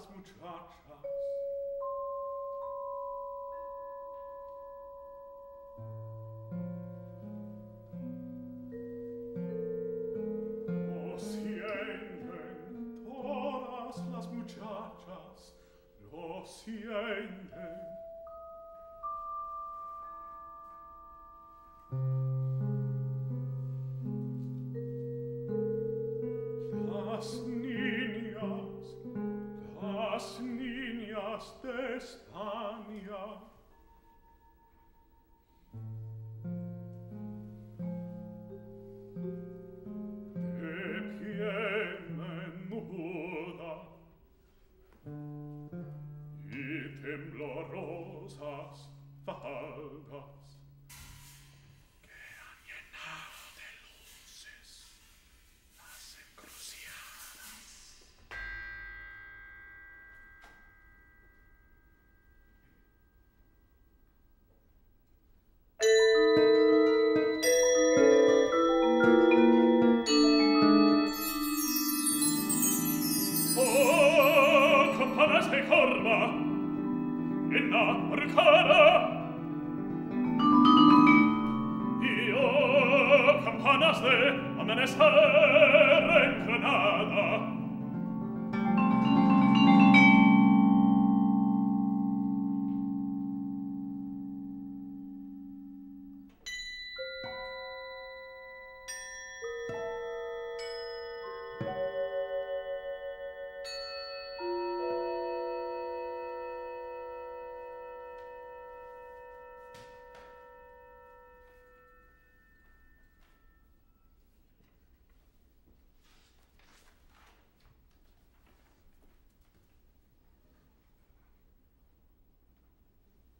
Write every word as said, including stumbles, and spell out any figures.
las muchachas. Lo sienten todas las muchachas, lo sienten. Las niñas, las niñas de España. De piel menuda y temblorosas faldas que han llenado de luces las encrucijadas. Oh, campanas de corva en la arcada, y oh, campanas de amanecer en Granada.